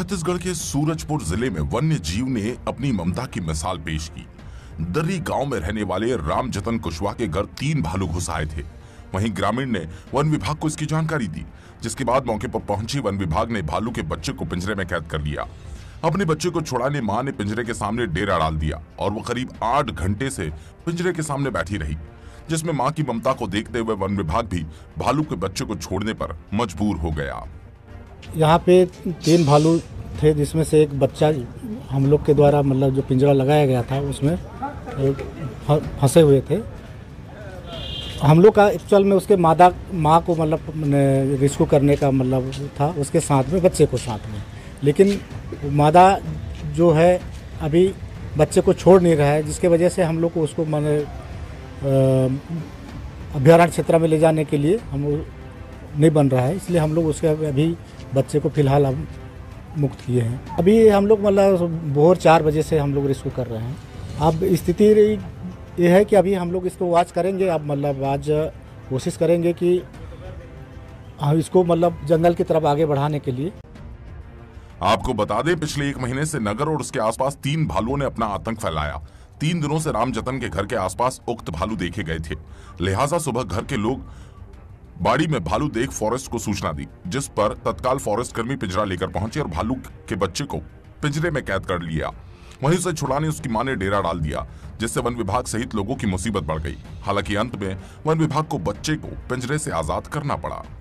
छत्तीसगढ़ के सूरजपुर जिले में वन्य जीव ने अपनी ममता की मिसाल पेश की। दर्री गांव में रहने वाले राम जतन कुशवाहा के घर 3 भालू घुस आए थे। वहीं ग्रामीण ने वन विभाग को इसकी जानकारी दी, जिसके बाद मौके पर पहुंची वन विभाग ने भालू के बच्चे को पिंजरे में कैद कर लिया। अपने बच्चे को छुड़ाने मां ने पिंजरे के सामने डेरा डाल दिया और वो करीब 8 घंटे से पिंजरे के सामने बैठी रही, जिसमें मां की ममता को देखते हुए वन विभाग भी भालू के बच्चे को छोड़ने पर मजबूर हो गया। यहाँ पे 3 भालू थे, जिसमें से एक बच्चा हम लोग के द्वारा मतलब जो पिंजरा लगाया गया था उसमें फंसे हुए थे। हम लोग का एक्चुअल में उसके माँ को मतलब रेस्क्यू करने का मतलब था, उसके साथ में बच्चे को साथ में, लेकिन मादा जो है अभी बच्चे को छोड़ नहीं रहा है, जिसके वजह से हम लोग को उसको माने अभयारण्य क्षेत्र में ले जाने के लिए हम नहीं बन रहा है, इसलिए हम लोग उसके अभी बच्चे को फिलहाल हम मुक्त किए हैं। अभी हम लोग मतलब भोर 4 बजे से हम लोग रेस्क्यू कर रहे हैं। अब स्थिति ये है कि अभी हम लोग इसको वॉच करेंगे। अब मतलब आज कोशिश करेंगे कि हम इसको मतलब जंगल की तरफ आगे बढ़ाने के लिए। आपको बता दें, पिछले 1 महीने से नगर और उसके आसपास 3 भालुओं ने अपना आतंक फैलाया। 3 दिनों से राम जतन के घर के आसपास उक्त भालू देखे गए थे, लिहाजा सुबह घर के लोग बाड़ी में भालू देख फॉरेस्ट को सूचना दी, जिस पर तत्काल फॉरेस्ट कर्मी पिंजरा लेकर पहुंचे और भालू के बच्चे को पिंजरे में कैद कर लिया। वहीं उसे छुड़ाने उसकी मां ने डेरा डाल दिया, जिससे वन विभाग सहित लोगों की मुसीबत बढ़ गई। हालांकि अंत में वन विभाग को बच्चे को पिंजरे से आजाद करना पड़ा।